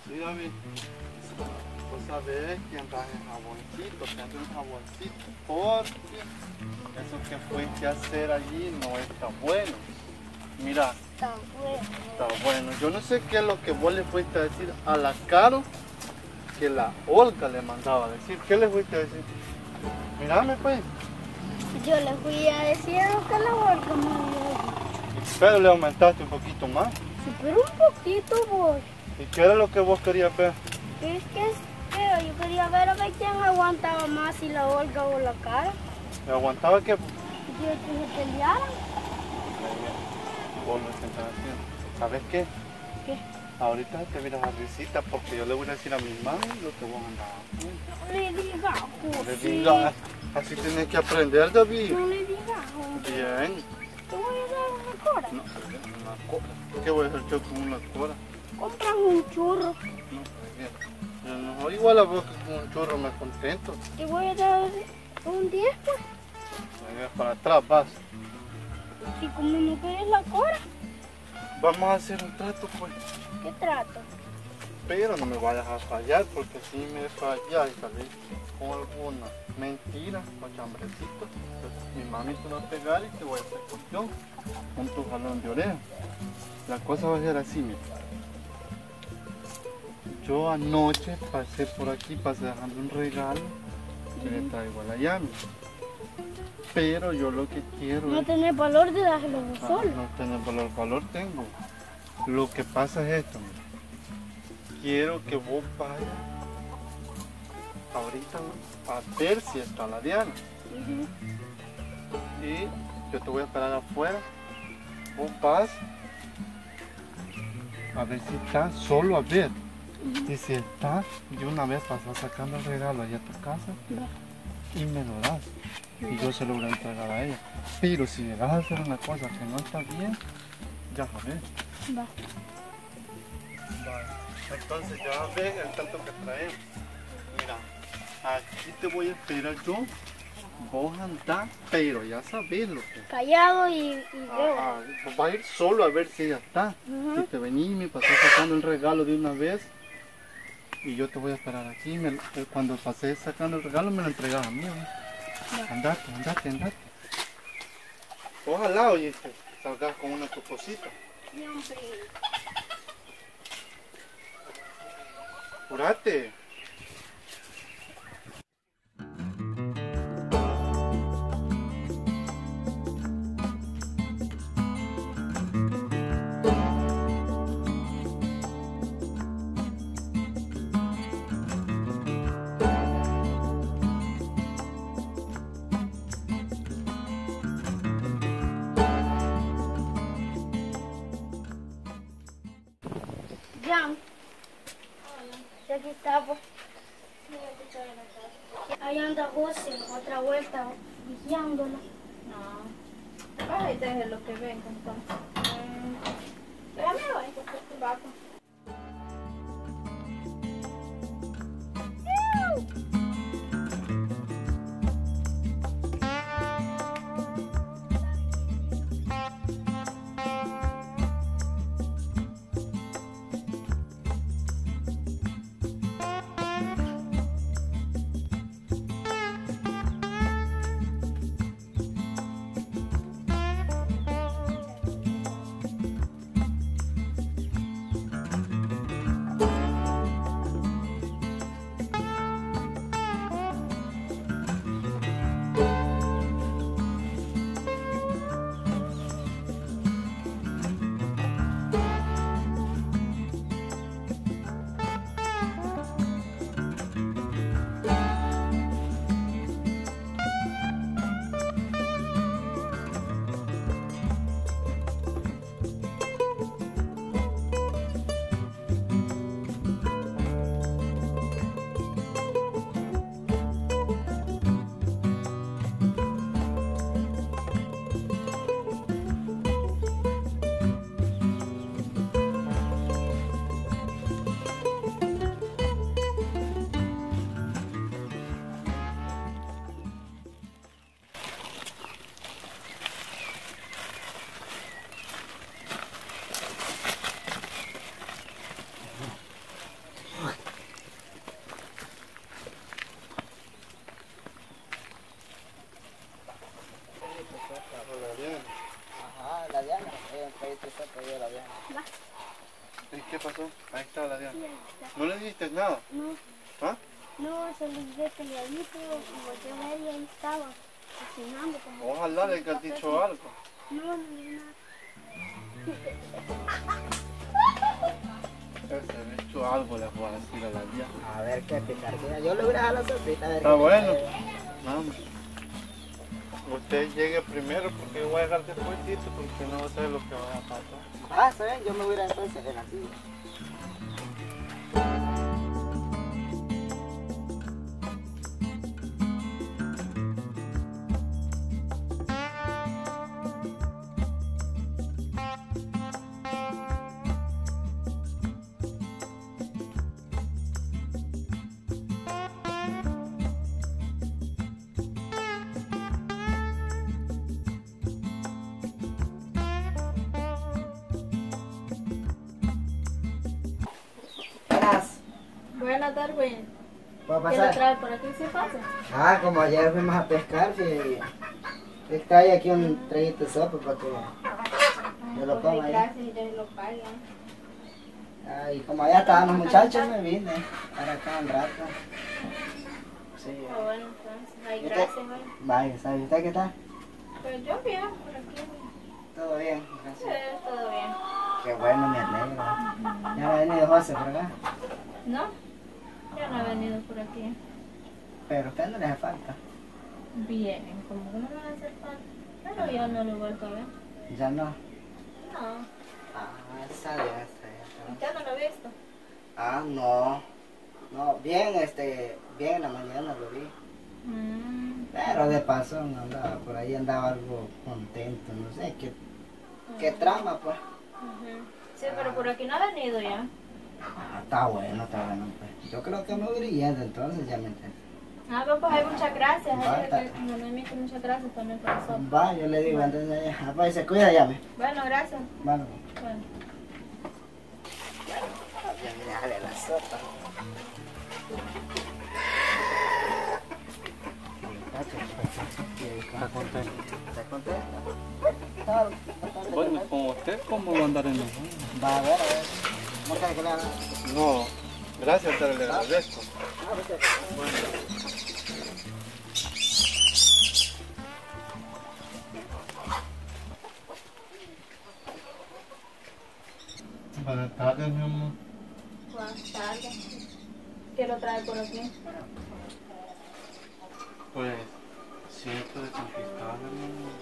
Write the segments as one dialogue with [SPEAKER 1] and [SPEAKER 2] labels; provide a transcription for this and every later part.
[SPEAKER 1] Sí, David. Vos sabés que andas en jaboncito, que andas en jaboncito, porque eso que fuiste a hacer allí no está bueno. Mira,
[SPEAKER 2] Está bueno.
[SPEAKER 1] está bueno. Yo no sé qué es lo que vos le fuiste a decir a la Caro que la Olga le mandaba a decir. ¿Qué le fuiste a decir? Mírame pues.
[SPEAKER 2] Yo le fui a decir lo que la Olga me había dicho.
[SPEAKER 1] Pero le aumentaste un poquito más.
[SPEAKER 2] Sí, pero un poquito vos.
[SPEAKER 1] ¿Y qué era lo que vos querías ver?
[SPEAKER 2] Es que yo quería ver a ver quién aguantaba más, si la Olga o la Cara.
[SPEAKER 1] ¿Le aguantaba que
[SPEAKER 2] Y que se pelearan.
[SPEAKER 1] vos lo intentás haciendo? ¿Sabes qué?
[SPEAKER 2] ¿Qué?
[SPEAKER 1] Ahorita te miras a risita porque yo le voy a decir a mi mami lo que vos andabas haciendo.
[SPEAKER 2] No le digas,
[SPEAKER 1] No le
[SPEAKER 2] José.
[SPEAKER 1] digas, así tienes que aprender, David.
[SPEAKER 2] No le digas, José.
[SPEAKER 1] Bien.
[SPEAKER 2] Te voy a dar una cora.
[SPEAKER 1] No, una cora. ¿Qué voy a hacer yo con una cora?
[SPEAKER 2] Compras un churro.
[SPEAKER 1] No, bien. Yo no soy igual a vos que con un churro me contento.
[SPEAKER 2] Te voy a dar un 10, pues.
[SPEAKER 1] Para atrás vas.
[SPEAKER 2] Si como no quieres la cora,
[SPEAKER 1] Vamos a hacer un trato, pues.
[SPEAKER 2] ¿qué trato?
[SPEAKER 1] Pero no me vayas a fallar, porque si me fallas y salís con alguna mentira o chambrecito, pues mi mami te va a pegar y te voy a hacer cuestión con tu jalón de oreja. La cosa va a ser así, mira. Yo anoche pasé por aquí, pasé dejando un regalo que le traigo a la Yami. Pero yo lo que quiero
[SPEAKER 2] No
[SPEAKER 1] es...
[SPEAKER 2] tenés valor de darlo
[SPEAKER 1] Ah,
[SPEAKER 2] solo.
[SPEAKER 1] no tengo valor tengo. Lo que pasa es esto, mira. Quiero que vos vayas ahorita a ver si está la Diana. Y yo te voy a esperar afuera. Vos vas a ver si está, solo a ver. Y si está, de una vez pasas sacando el regalo allá a tu casa y me lo das. Y yo se lo voy a entregar a ella. Pero si llegas a hacer una cosa que no está bien, ya sabes.
[SPEAKER 2] Va.
[SPEAKER 1] Entonces ya ves el tanto que traemos. Mira, aquí te voy a esperar yo. Vos andás, pero ya sabes lo que...
[SPEAKER 2] Callado y veo.
[SPEAKER 1] Vos vas a ir solo a ver si ella está. Si te venís y me pasás sacando el regalo de una vez. Y yo te voy a esperar aquí. Cuando pasé sacando el regalo me lo entregas a mí. Andate, andate, andate. Ojalá, oye, salgas con una tu cosita.
[SPEAKER 2] Siempre.
[SPEAKER 1] Apúrate.
[SPEAKER 2] Jan. Ya aquí estamos. Ahí anda José, otra vuelta, vigiándola.
[SPEAKER 3] No. Ay, déjelo que venga entonces. Déjame ver, porque este vato.
[SPEAKER 1] Ahí está la Diana.
[SPEAKER 2] Sí, ahí está.
[SPEAKER 1] ¿No le dijiste nada?
[SPEAKER 2] No,
[SPEAKER 1] ¿Ah?
[SPEAKER 2] no, solo dije que le había pero como yo ver y ahí estaba cocinando. Como
[SPEAKER 1] Ojalá le hayas dicho algo.
[SPEAKER 2] No, no dije nada.
[SPEAKER 1] Ese bicho algo le voy a decir a la Diana.
[SPEAKER 4] A ver qué picardía. Yo le voy a dejar la sopita. A ver
[SPEAKER 1] Está
[SPEAKER 4] qué
[SPEAKER 1] bueno.
[SPEAKER 4] picardía.
[SPEAKER 1] Vamos. Usted llegue primero porque yo voy a llegar después porque no sé lo que va a pasar.
[SPEAKER 4] Ah, está bien, yo me voy a ir entonces en la silla.
[SPEAKER 3] Buenas tardes.
[SPEAKER 4] ¿Puedo
[SPEAKER 3] ¿Qué le
[SPEAKER 4] pasar?
[SPEAKER 3] trae por aquí? ¿Sí pasa?
[SPEAKER 4] Ah, como ayer fuimos a pescar, y trae aquí un traguito de sopa para que yo lo coma ahí.
[SPEAKER 3] Gracias y Dios lo paga.
[SPEAKER 4] Ah, y como allá estaban los muchachos, me vine para acá un rato. Sí.
[SPEAKER 3] Ah, bueno, entonces, ay,
[SPEAKER 4] ¿Y usted?
[SPEAKER 3] gracias, güey.
[SPEAKER 4] Vaya, ¿sabe usted qué tal?
[SPEAKER 3] Pues yo bien, por aquí.
[SPEAKER 4] Todo bien,
[SPEAKER 3] Sí,
[SPEAKER 4] gracias.
[SPEAKER 3] todo bien.
[SPEAKER 4] Qué bueno, me alegro. Ya no ha venido José por acá,
[SPEAKER 3] ¿No? Ya no he venido por aquí.
[SPEAKER 4] pero a usted no le hace falta.
[SPEAKER 3] Bien, como que no me va a hacer falta. Pero yo no lo he vuelto a ver.
[SPEAKER 4] Ya no.
[SPEAKER 3] No.
[SPEAKER 4] Ah, está bien, está bien. Está bien.
[SPEAKER 3] ¿Usted no lo ha visto?
[SPEAKER 4] Ah, no. No, bien, bien en la mañana lo vi. Pero de paso no andaba, por ahí andaba algo contento, no sé, qué trama pues.
[SPEAKER 3] Ujú. Sí, pero por aquí no ha venido ya.
[SPEAKER 4] Ah, está bueno pues. Yo creo que me voy yendo entonces, ya me entiendes.
[SPEAKER 3] Ah, pues hay muchas gracias.
[SPEAKER 4] Basta.
[SPEAKER 3] Muchas gracias también por eso.
[SPEAKER 4] Va, yo le digo entonces ella, ah, pues se cuida, llame.
[SPEAKER 3] Bueno, gracias.
[SPEAKER 4] Bueno,
[SPEAKER 3] Bueno.
[SPEAKER 4] ya dale la sopa.
[SPEAKER 1] ¿Está contento?
[SPEAKER 4] ¿Está contento?
[SPEAKER 1] Bueno, con usted, ¿cómo va a andar en el
[SPEAKER 4] Va a ver. ¿No crees que le haga?
[SPEAKER 1] No, gracias, te le agradezco.
[SPEAKER 4] Ah, pues,
[SPEAKER 1] Buenas tardes, mi amor.
[SPEAKER 3] Buenas tardes. ¿Qué lo trae por aquí?
[SPEAKER 1] Pues, siento de conquistarme, mi amor.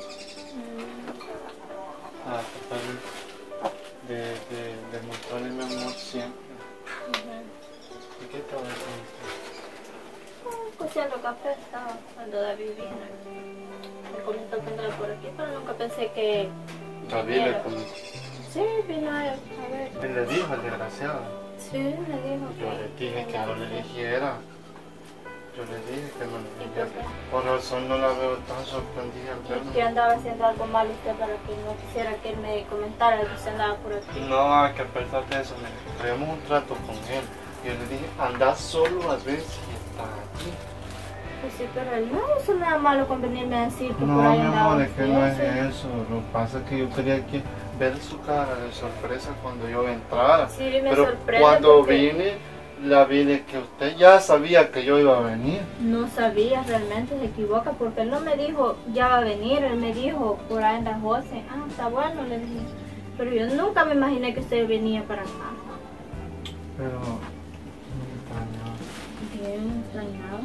[SPEAKER 1] A tratar de mostrarle mi amor siempre. ¿Y qué estaba haciendo?
[SPEAKER 3] Cociendo café estaba cuando David vino. Me comentó que andaba por aquí, pero nunca pensé que...
[SPEAKER 1] David le comentó.
[SPEAKER 3] Sí, vino a ver.
[SPEAKER 1] Él le dijo al desgraciado.
[SPEAKER 3] Sí, me dijo
[SPEAKER 1] Yo le dije que no le dijera. Yo le dije que no le
[SPEAKER 3] ¿Y por
[SPEAKER 1] dijera.
[SPEAKER 3] qué?
[SPEAKER 1] Por razón no la veo tan sorprendida al verme.
[SPEAKER 3] que andaba haciendo algo mal usted para que no quisiera que él me comentara que usted andaba por aquí.
[SPEAKER 1] No, hay que a pesar de eso, traíamos un trato con él. Y yo le dije, anda solo a ver si está aquí.
[SPEAKER 3] Pues sí, pero él no hizo nada malo con venirme a decir que
[SPEAKER 1] No,
[SPEAKER 3] por ahí
[SPEAKER 1] mi
[SPEAKER 3] andaba
[SPEAKER 1] amor, es que no es
[SPEAKER 3] usted.
[SPEAKER 1] eso. Lo que pasa es que yo quería ver su cara de sorpresa cuando yo entrara.
[SPEAKER 3] Sí, me
[SPEAKER 1] Pero
[SPEAKER 3] sorprende
[SPEAKER 1] cuando
[SPEAKER 3] porque
[SPEAKER 1] vine, la vi de que usted ya sabía que yo iba a venir.
[SPEAKER 3] no sabía realmente, se equivoca, porque él no me dijo ya va a venir, él me dijo por ahí en la José. Ah, está bueno, le dije. Pero yo nunca me imaginé que usted venía para acá.
[SPEAKER 1] Pero me extrañaba.
[SPEAKER 3] Bien extrañado.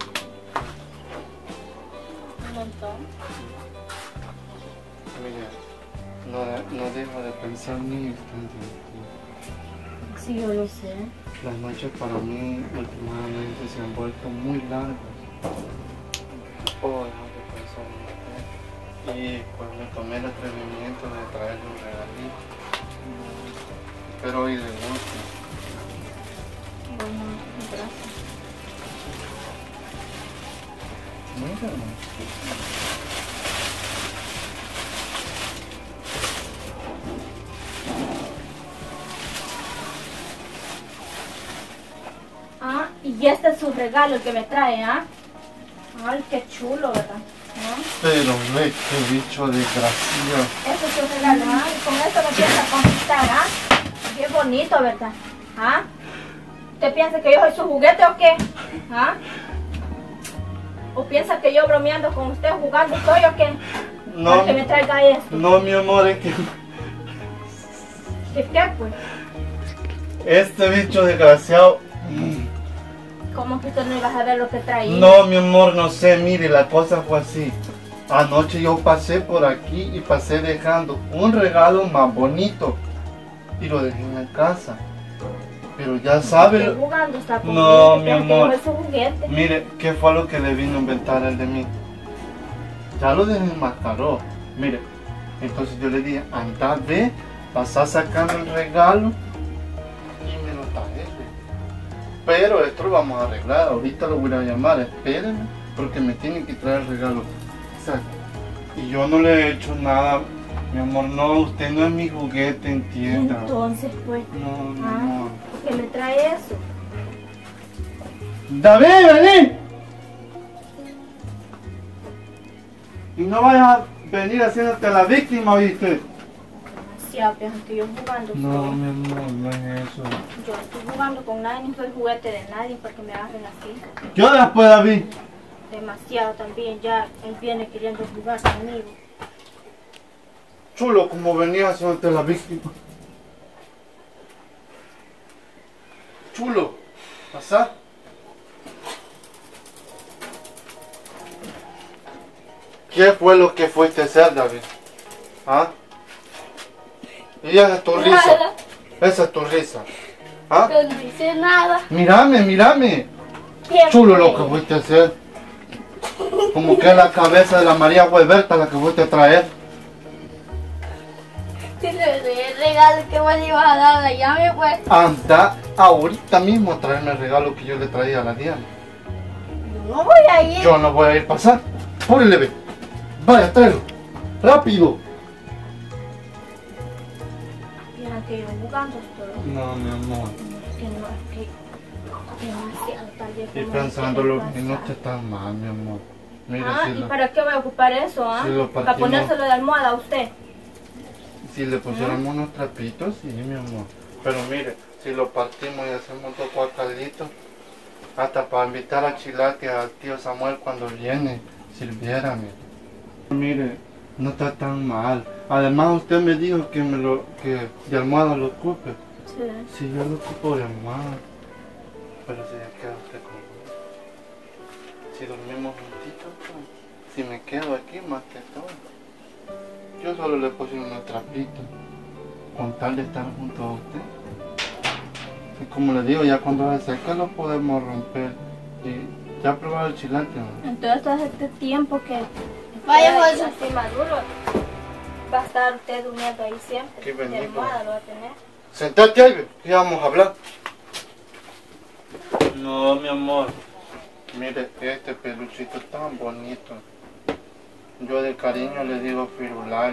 [SPEAKER 3] Un montón.
[SPEAKER 1] Mire, no dejo de pensar ni un instante en ti.
[SPEAKER 3] Sí, yo lo sé.
[SPEAKER 1] Las noches para mí últimamente se han vuelto muy largas. No puedo dejar de pensar en usted. Y pues me tomé el atrevimiento de traerle un regalito. Espero hoy le guste.
[SPEAKER 3] Bueno, gracias.
[SPEAKER 1] Muy hermoso.
[SPEAKER 3] Ah, y este es su regalo el que me trae, ¿ah? Ay, qué chulo, ¿verdad? ¿No?
[SPEAKER 1] Pero ve qué bicho desgraciado.
[SPEAKER 3] Este es su regalo, ¿ah? Y con esto me piensa conquistar, ¿ah? Qué muy bonito, ¿verdad? ¿Ah? ¿Usted piensa que yo soy su juguete o qué? ¿Ah? ¿O piensa que yo bromeando con usted jugando soy o qué?
[SPEAKER 1] No,
[SPEAKER 3] Para que me traiga esto.
[SPEAKER 1] no, mi amor, es que
[SPEAKER 3] ¿Qué pues?
[SPEAKER 1] este bicho desgraciado.
[SPEAKER 3] ¿Cómo que usted no iba a saber lo que traía?
[SPEAKER 1] No, mi amor, no sé, mire, la cosa fue así. Anoche yo pasé por aquí y pasé dejando un regalo más bonito y lo dejé en la casa. Pero ya sabe.
[SPEAKER 3] Estoy jugando, está conmigo.
[SPEAKER 1] No, mi
[SPEAKER 3] Piensa que
[SPEAKER 1] amor.
[SPEAKER 3] yo soy su juguete.
[SPEAKER 1] Mire, ¿qué fue lo que le vino a inventar el de mí? Ya lo desenmascaró. Mire, entonces yo le dije, anda, ve, pasá sacando el regalo y me lo traje. Pero esto lo vamos a arreglar, ahorita lo voy a llamar, espérenme, porque me tienen que traer el regalo. Exacto. Y yo no le he hecho nada, mi amor, no, usted no es mi juguete, entienda.
[SPEAKER 3] Entonces, pues,
[SPEAKER 1] No, mi amor.
[SPEAKER 3] ¿por qué me trae eso?
[SPEAKER 1] David, vení. Y no vayas a venir haciéndote la víctima, ¿oíste?
[SPEAKER 3] Demasiado, piensa que yo jugando
[SPEAKER 1] No,
[SPEAKER 3] soy.
[SPEAKER 1] mi amor, no es eso.
[SPEAKER 3] Yo no estoy jugando con nadie, ni soy juguete de nadie para que me agarren así.
[SPEAKER 1] ¿Qué horas pues, David?
[SPEAKER 3] Demasiado también, ya él viene queriendo jugar conmigo.
[SPEAKER 1] Chulo, como venías haciéndote la víctima. Chulo, ¿pasá? ¿Qué fue lo que fuiste a hacer, David? ¿Ah? Y esa es tu risa.
[SPEAKER 2] Nada.
[SPEAKER 1] Esa es tu risa. ¿Ah?
[SPEAKER 2] Yo no hice nada.
[SPEAKER 1] Mírame, mírame.
[SPEAKER 3] ¿Quién
[SPEAKER 1] Chulo
[SPEAKER 3] fue?
[SPEAKER 1] lo que fuiste a hacer. Como que es la cabeza de la María Gualberta la que fuiste a traer.
[SPEAKER 2] Si le doy el regalo que vos le ibas a dar, allá me fue.
[SPEAKER 1] Anda ahorita mismo a traerme el regalo que yo le traía a la Diana.
[SPEAKER 2] Yo no voy a ir.
[SPEAKER 1] Yo no voy a ir a pasar. Órale, ve. Vaya, tráelo. Rápido.
[SPEAKER 3] Piensa que yo jugando estoy.
[SPEAKER 1] No, mi amor.
[SPEAKER 3] Que no, es que demasiado tarde.
[SPEAKER 1] Estoy
[SPEAKER 3] como
[SPEAKER 1] pensándolo
[SPEAKER 3] quiere
[SPEAKER 1] y no
[SPEAKER 3] pasar.
[SPEAKER 1] te está mal, mi amor. Mira,
[SPEAKER 3] Ah,
[SPEAKER 1] si,
[SPEAKER 3] ¿y
[SPEAKER 1] lo-
[SPEAKER 3] para qué voy a ocupar eso, ah?
[SPEAKER 1] si lo
[SPEAKER 3] Para
[SPEAKER 1] partimos-
[SPEAKER 3] ponérselo de almohada a usted.
[SPEAKER 1] si le pusiéramos unos trapitos, sí, mi amor. Pero mire, si lo partimos y hacemos dos guacalitos, hasta para invitar a Chilate al tío Samuel cuando viene, sirviérame. Mire, no está tan mal. Además, usted me dijo que que de almohada lo ocupe.
[SPEAKER 3] Sí.
[SPEAKER 1] Sí, yo lo ocupo de almohada. Pero si ya queda usted conmigo. Si dormimos juntitos, pues, si me quedo aquí más que todo. Yo solo le puse unos trapitos. Con tal de estar junto a usted. Y como le digo, ya cuando se seca lo podemos romper. Y ya probado el chilate, ¿no?
[SPEAKER 3] Entonces, todo este tiempo que
[SPEAKER 2] Vaya,
[SPEAKER 3] esté ahí
[SPEAKER 2] José.
[SPEAKER 3] así maduro, va a estar usted durmiendo ahí siempre.
[SPEAKER 1] Qué
[SPEAKER 3] De
[SPEAKER 1] bonito.
[SPEAKER 3] almohada lo va a tener.
[SPEAKER 1] Sentate ahí, ve, que ya vamos a hablar. No, mi amor. Mire, este peluchito tan bonito. Yo de cariño le digo Firulai.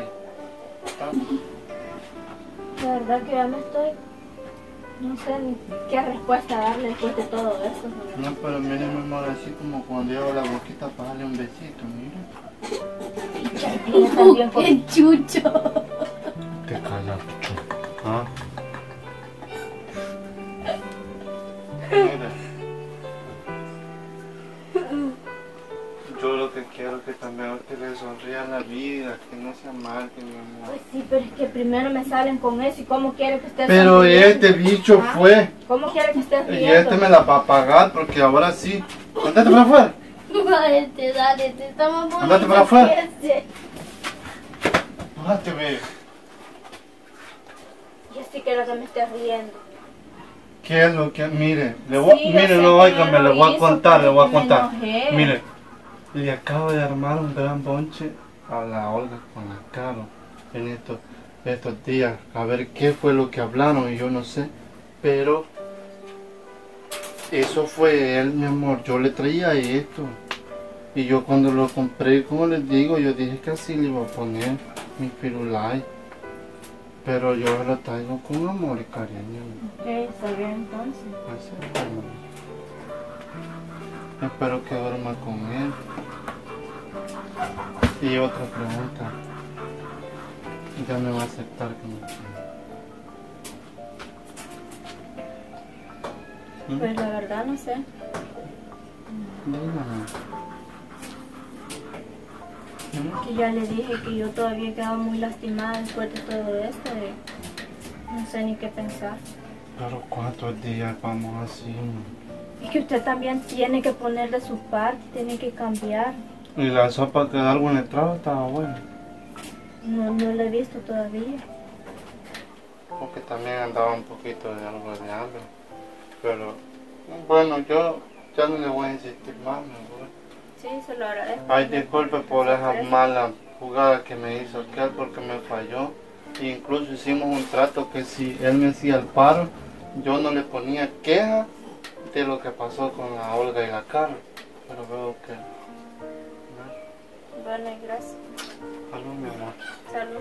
[SPEAKER 3] De verdad que ya me estoy... No sé ni qué respuesta darle después de todo eso.
[SPEAKER 1] No, pero mire, mi amor, así como cuando llevo la boquita para darle un besito, mire.
[SPEAKER 3] Ella también con...
[SPEAKER 2] ¡Qué chucho!
[SPEAKER 1] Te callas, chucho. ¿Ah? Mire. Yo lo que quiero es que también usted le sonría a la vida, que no se amargue, mi amor.
[SPEAKER 3] Pues sí, pero es que primero me salen con eso y cómo quiere que esté
[SPEAKER 1] Pero
[SPEAKER 3] sonriendo?
[SPEAKER 1] este bicho
[SPEAKER 3] ¿Ah?
[SPEAKER 1] fue.
[SPEAKER 3] ¿Cómo quiere que esté
[SPEAKER 1] Y
[SPEAKER 3] riendo?
[SPEAKER 1] este me la va a pagar porque ahora sí. Andate para afuera.
[SPEAKER 2] Dale, te estamos bonito.
[SPEAKER 1] Andate para afuera.
[SPEAKER 2] ese.
[SPEAKER 1] Andate, ve.
[SPEAKER 3] Yo sí quiero que me esté riendo.
[SPEAKER 1] ¿Qué es lo que? Mire, le voy,
[SPEAKER 3] Sí, yo
[SPEAKER 1] mire,
[SPEAKER 3] sé
[SPEAKER 1] no,
[SPEAKER 3] que
[SPEAKER 1] óigame,
[SPEAKER 3] no
[SPEAKER 1] le
[SPEAKER 3] lo
[SPEAKER 1] voy a
[SPEAKER 3] hizo,
[SPEAKER 1] contar, le voy a
[SPEAKER 3] pero es que me
[SPEAKER 1] contar.
[SPEAKER 3] enojé.
[SPEAKER 1] Mire, le acabo de armar un gran bonche a la Olga con la Caro en estos días. A ver qué fue lo que hablaron y yo no sé. Pero eso fue él, mi amor. Yo le traía esto. Y yo cuando lo compré, como les digo, yo dije que así le iba a poner mi Firulai. Pero yo lo traigo con amor y cariño.
[SPEAKER 3] Ok, está bien entonces.
[SPEAKER 1] Así es, amor. Espero que duerma con él. Y otra pregunta. Ya me va a aceptar que me quiere.
[SPEAKER 3] Pues la verdad no sé.
[SPEAKER 1] Dígame.
[SPEAKER 3] Que ya le dije que yo todavía quedaba muy lastimada después de todo esto. No sé ni qué pensar.
[SPEAKER 1] Pero ¿cuántos días vamos así?
[SPEAKER 3] Es que usted también tiene que poner de su parte, tiene que cambiar.
[SPEAKER 1] Y la sopa que algo en el trago estaba buena.
[SPEAKER 3] No la he visto todavía.
[SPEAKER 1] Porque también andaba un poquito de algo de hambre. Pero bueno, yo ya no le voy a insistir más, me voy.
[SPEAKER 3] Sí, se lo agradezco.
[SPEAKER 1] Ay, disculpe por esa mala jugada que me hizo aquel porque me falló. E incluso hicimos un trato que si él me hacía el paro, yo no le ponía queja de lo que pasó con la Olga y la Carla. Pero veo que...
[SPEAKER 3] Bueno, gracias.
[SPEAKER 1] Salud, mi amor.
[SPEAKER 3] Salud.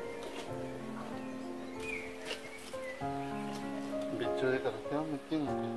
[SPEAKER 1] Bicho de carretera me tiene que...